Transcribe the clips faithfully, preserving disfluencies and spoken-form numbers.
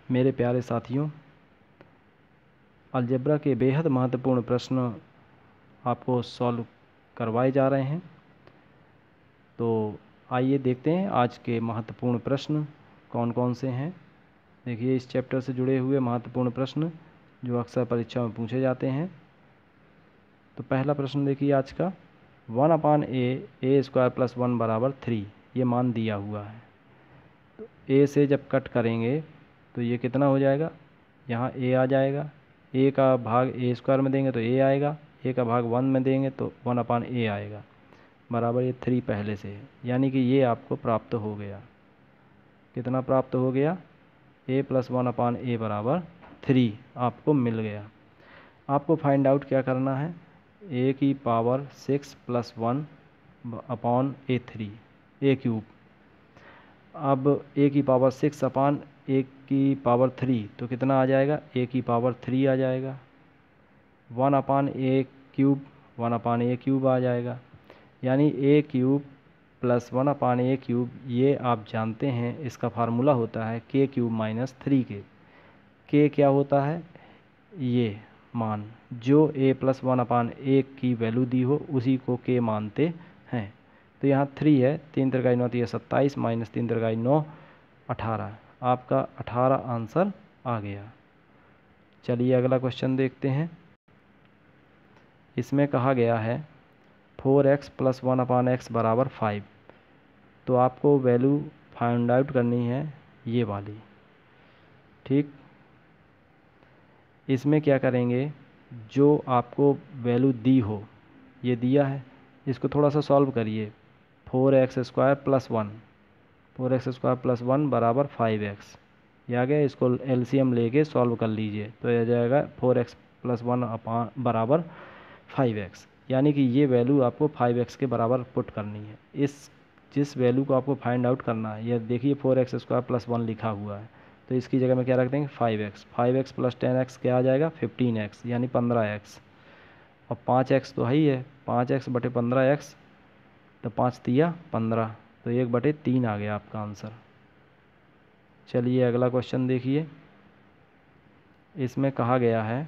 मेरे प्यारे साथियों, अलजेब्रा के बेहद महत्वपूर्ण प्रश्न आपको सॉल्व करवाए जा रहे हैं। तो आइए देखते हैं आज के महत्वपूर्ण प्रश्न कौन कौन से हैं। देखिए, इस चैप्टर से जुड़े हुए महत्वपूर्ण प्रश्न जो अक्सर परीक्षा में पूछे जाते हैं। तो पहला प्रश्न देखिए आज का, one upon a a square plus one बराबर थ्री, ये मान दिया हुआ है। तो ए से जब कट करेंगे तो ये कितना हो जाएगा, यहाँ ए आ जाएगा। ए का भाग ए स्क्वायर में देंगे तो ए आएगा, ए का भाग वन में देंगे तो वन अपान ए आएगा, बराबर ये थ्री पहले से है। यानी कि ये आपको प्राप्त हो गया। कितना प्राप्त हो गया, ए प्लस वन अपान ए बराबर थ्री आपको मिल गया। आपको फाइंड आउट क्या करना है, ए की power six plus one upon a three, a cube. अब ए की पावर सिक्स अपान ए की पावर थ्री तो कितना आ जाएगा, ए की पावर थ्री आ जाएगा। One upon a cube, one upon a cube आ जाएगा। यानी a cube plus one upon a cube, ये आप जानते हैं इसका फार्मूला होता है के क्यूब माइनस थ्री के। के क्या होता है, ये मान जो ए प्लस वन अपान ए की वैल्यू दी हो उसी को के मानते हैं। तो यहाँ थ्री है, तीन तिरकाई नौ तीन सत्ताईस, माइनस तीन तिरकाई नौ अठारह, आपका अठारह आंसर आ गया। चलिए अगला क्वेश्चन देखते हैं। इसमें कहा गया है four x plus one upon x बराबर फाइव। तो आपको वैल्यू फाइंड आउट करनी है ये वाली, ठीक। इसमें क्या करेंगे, जो आपको वैल्यू दी हो, ये दिया है, इसको थोड़ा सा सॉल्व करिए। Four x square plus one, four x square plus one बराबर फाइव एक्स, ये आ गया। इसको एलसीएम लेके सॉल्व कर लीजिए तो यह जाएगा four x plus one upon बराबर फाइव एक्स। यानी कि ये वैल्यू आपको फाइव एक्स के बराबर पुट करनी है। इस जिस वैल्यू को आपको फाइंड आउट करना है, यह देखिए four x square plus one लिखा हुआ है, तो इसकी जगह में क्या रख देंगे, five x. Five x plus ten x क्या आ जाएगा, फिफ्टीन एक्स, यानी पंद्रह एक्स। और पाँच एक्स तो है ही है, पाँच एक्स बटे पंद्रह एक्स, तो पाँच तिया पंद्रह, तो एक बटे तीन आ गया आपका आंसर। चलिए अगला क्वेश्चन देखिए। इसमें कहा गया है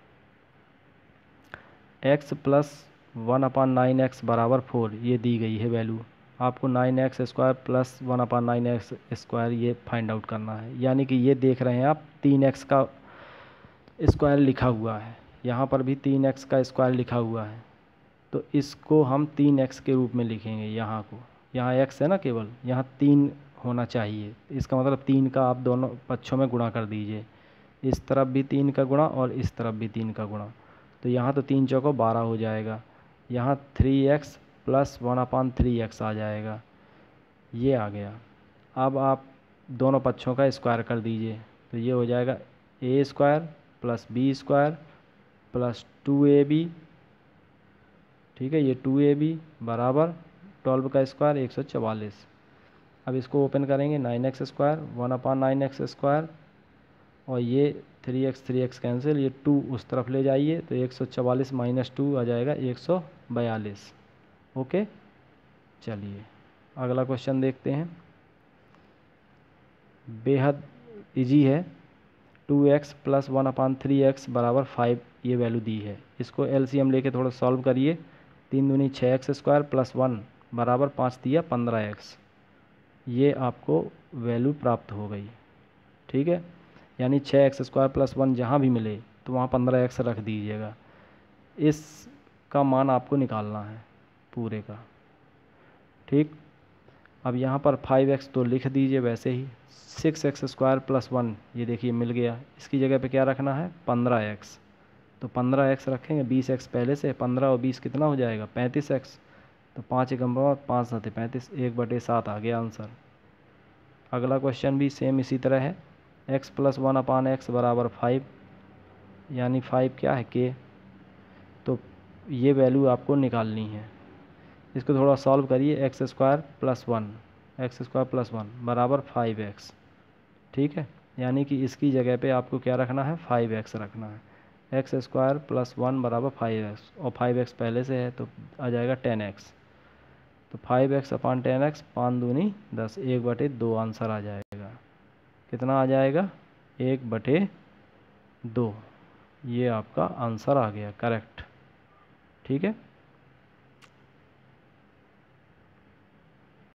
x plus one upon nine x बराबर फोर, ये दी गई है वैल्यू। आपको nine x square plus one upon nine x square ये फाइंड आउट करना है। यानी कि ये देख रहे हैं आप, तीन एक्स का स्क्वायर लिखा हुआ है, यहाँ पर भी तीन एक्स का स्क्वायर लिखा हुआ है, तो इसको हम तीन एक्स के रूप में लिखेंगे। यहाँ को, यहाँ एक्स है ना केवल, यहाँ तीन होना चाहिए। इसका मतलब तीन का आप दोनों पक्षों में गुणा कर दीजिए, इस तरफ भी तीन का गुणा और इस तरफ भी तीन का गुणा। तो यहाँ तो तीन चौको बारह हो जाएगा। यहाँ three x plus one upon three x आ जाएगा, ये आ गया। अब आप दोनों पक्षों का स्क्वायर कर दीजिए तो ये हो जाएगा a square plus b square plus two a b, ठीक है। ये टू ए बी बराबर ट्वेल्व का स्क्वायर एक सौ चवालीस। अब इसको ओपन करेंगे, nine x square one upon nine x square, और ये three x three x cancel, ये टू उस तरफ ले जाइए तो एक सौ चवालीस माइनस टू आ जाएगा एक सौ बयालीस। ओके, चलिए अगला क्वेश्चन देखते हैं। बेहद इजी है। Two x plus one upon three x बराबर फाइव, ये वैल्यू दी है। इसको एलसीएम लेके थोड़ा सॉल्व करिए। तीन दूनी छः एक्स स्क्वायर प्लस वन बराबर पाँच दिया पंद्रह एक्स, ये आपको वैल्यू प्राप्त हो गई, ठीक है। यानी छः एक्स स्क्वायर प्लस वन जहाँ भी मिले तो वहाँ पंद्रह एक्स रख दीजिएगा। इसका मान आपको निकालना है पूरे का, ठीक। अब यहाँ पर फाइव एक्स तो लिख दीजिए वैसे ही। Six x square plus one, ये देखिए मिल गया। इसकी जगह पे क्या रखना है, पंद्रह एक्स, तो पंद्रह एक्स रखेंगे। बीस एक्स पहले से, पंद्रह और बीस कितना हो जाएगा, पैंतीस एक्स। तो पाँच एक पाँच सात पैंतीस, एक बटे सात आ गया आंसर। अगला क्वेश्चन भी सेम इसी तरह है। X plus one upon x बराबर फाइव, यानी फाइव क्या है, के। तो ये वैल्यू आपको निकालनी है। इसको थोड़ा सॉल्व करिए। X square plus one, x square plus one बराबर फाइव एक्स, ठीक है। यानी कि इसकी जगह पे आपको क्या रखना है, फाइव एक्स रखना है। एक्स स्क्वायर प्लस वन बराबर फाइव एक्स, और फाइव एक्स पहले से है तो आ जाएगा टेन एक्स। तो five x upon ten x, पाँच दूनी दस, एक बटे दो आंसर आ जाएगा। कितना आ जाएगा, एक बटे दो, ये आपका आंसर आ गया करेक्ट। ठीक है,